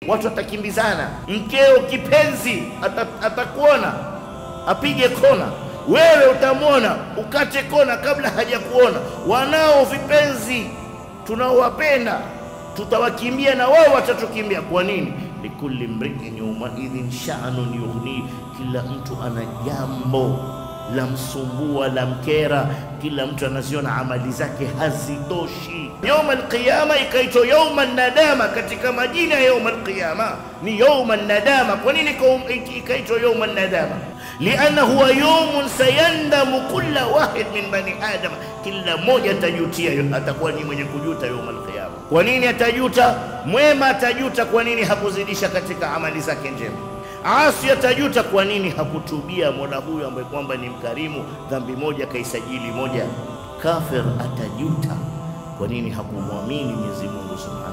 watu watakimbizana. Mkeo kipenzi atakuona apige kona, wewe utamwona ukate kona kabla hajakuona. Wanao vipenzi tunaowapenda tutawakimbia na wao watatukimbia. Kwa nini? Likulli mri'in yawma idhin sha'nun yughni, kila mtu ana jambo la msumbua la mkera, kila mtu anaziona amali zake hazitoshi. Yawm al-qiyama ikaitwa yawm an-nadama, katika majina ya yawm al-qiyama ni yawm an-nadama. Kwa nini ikaitwa yawm an-nadama? Lianna huwa yawmun sayandamu kulla wahid min bani adam, kila mmoja atajutia, atakuwa ni mwenye kujuta yawm al-qiyama. Kwa nini atajuta? Mwema atajuta kwa nini hakuzidisha katika amali zake njema. Asi atajuta kwa nini hakutubia Mola huyu ambaye kwamba ni mkarimu, dhambi moja kaisajili moja. Kafir atajuta kwa nini hakumwamini Mwenyezi Mungu Subhanahu